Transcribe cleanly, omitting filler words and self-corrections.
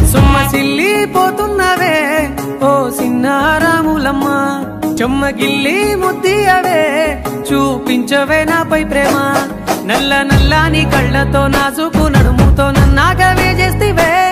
సొమ్మసిల్లిపోతున్నవే ఓ సిన్నారాములమ్మ చెమ్మగిల్లి ముద్దియవే చూపించవే నాపై ప్రేమ నల్ల నల్లాని కళ్ళతో నాజుకు నడుముతో నన్నాగవే చేస్తివే